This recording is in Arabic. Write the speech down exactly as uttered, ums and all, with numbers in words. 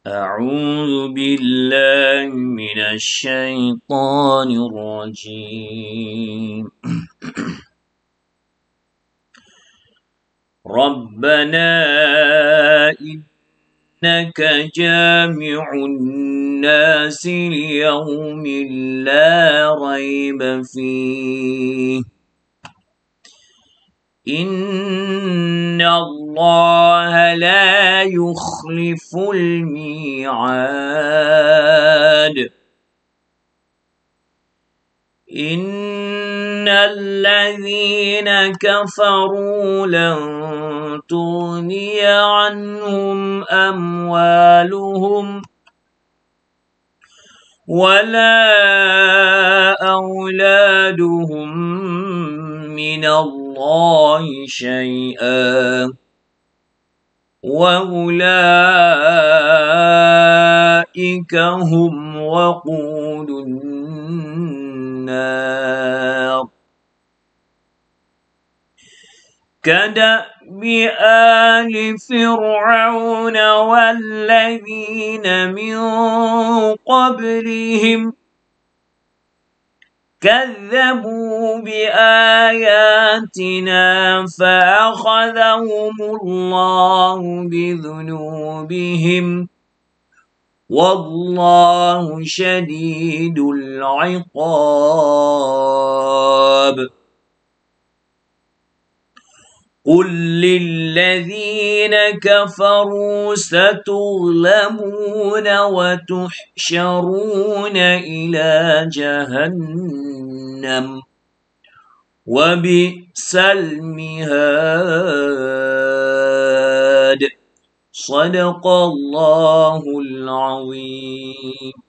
أعوذ بالله من الشيطان الرجيم. ربنا إنك جامع الناس ليوم لا ريب فيه إن الله لا يخلف الميعاد. إن الذين كفروا لن تغني عنهم أموالهم ولا أولادهم من الله شيئا وأولئك هم وقود النار. كدأب آل فرعون والذين من قبلهم كذبوا بآياتنا فأخذهم الله بذنوبهم والله شديد العقاب. قل للذين كفروا ستغلبون وتحشرون إلى جهنم وبئس المهاد. صدق الله العظيم.